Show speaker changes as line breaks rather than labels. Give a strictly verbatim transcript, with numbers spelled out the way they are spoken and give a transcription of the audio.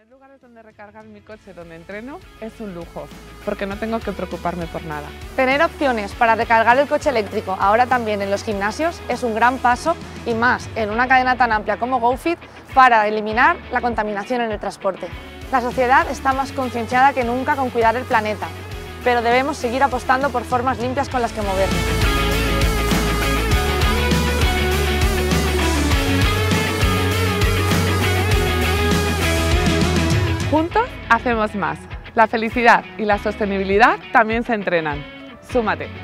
Tener lugares donde recargar mi coche donde entreno es un lujo, porque no tengo que preocuparme por nada.
Tener opciones para recargar el coche eléctrico ahora también en los gimnasios es un gran paso, y más en una cadena tan amplia como GoFit, para eliminar la contaminación en el transporte. La sociedad está más concienciada que nunca con cuidar el planeta, pero debemos seguir apostando por formas limpias con las que movernos.
Juntos hacemos más. La felicidad y la sostenibilidad también se entrenan. ¡Súmate!